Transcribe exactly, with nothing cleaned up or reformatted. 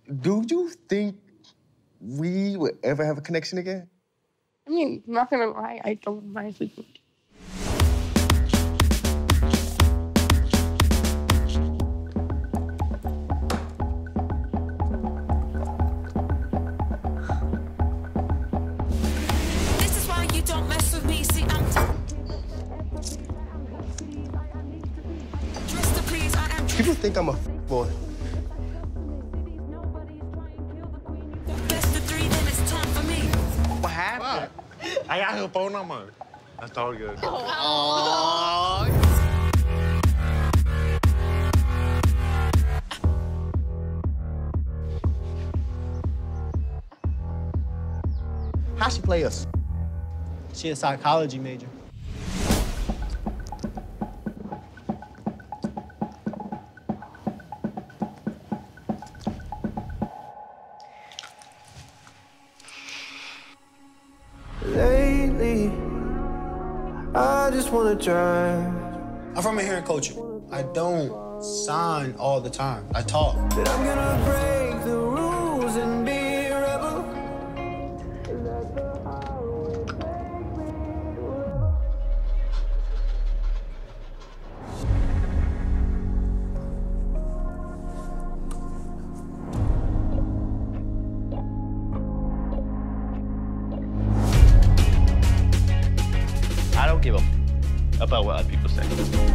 Do you think we would ever have a connection again? I mean, I'm not gonna lie, I don't mind sleeping. This is why you don't mess with me. See, I'm dressed to please. I am. People think I'm a boy. Best of three, then it's time for me. What happened? I got her phone number. That's all good. Oh. How'd she play us? She a psychology major. Lately, I just wanna drive. I'm from here in coaching. I don't sign all the time. I talk. But I'm gonna break the rules and be a rebel. I don't give a f about what other people say.